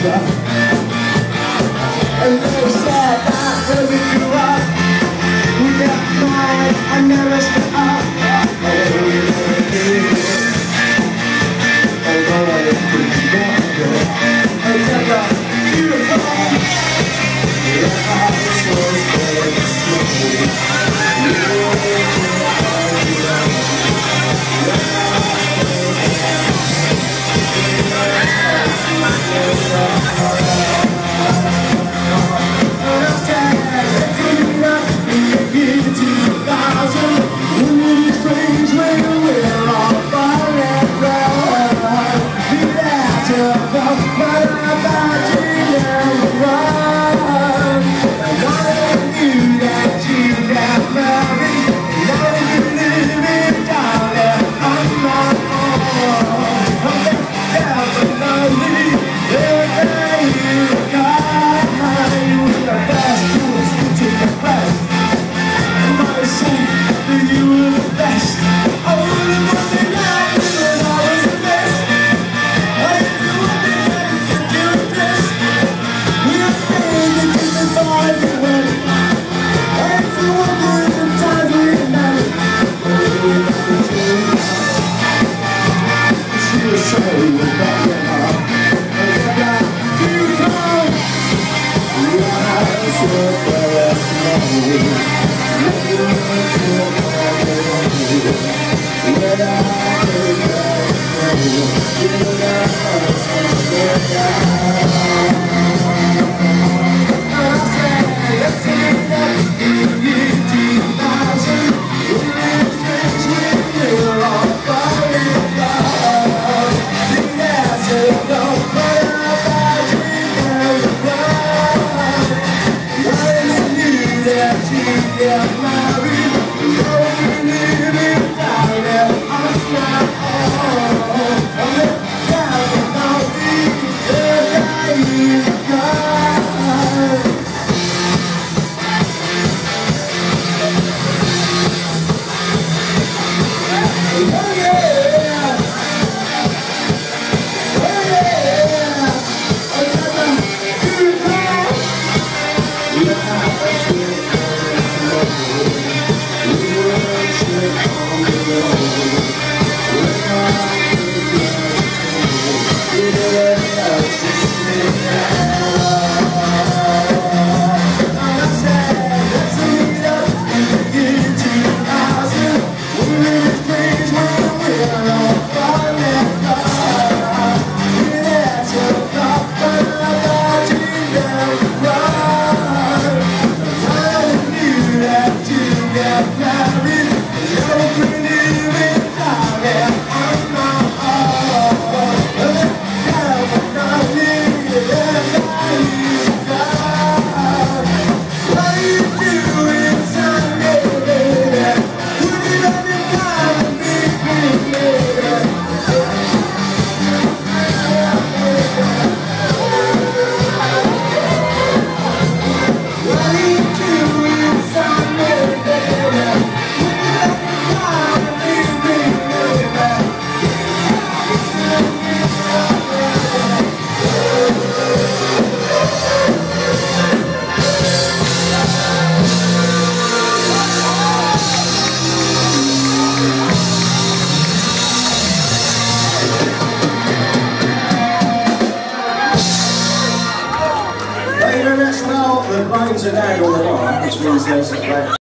future. And they said that when we grew up, we kept crying and never stood up. Oh, we never did it. Although I didn't know it. And never beautiful. Yeah, I was very slowly. The brains are down all the which means there's a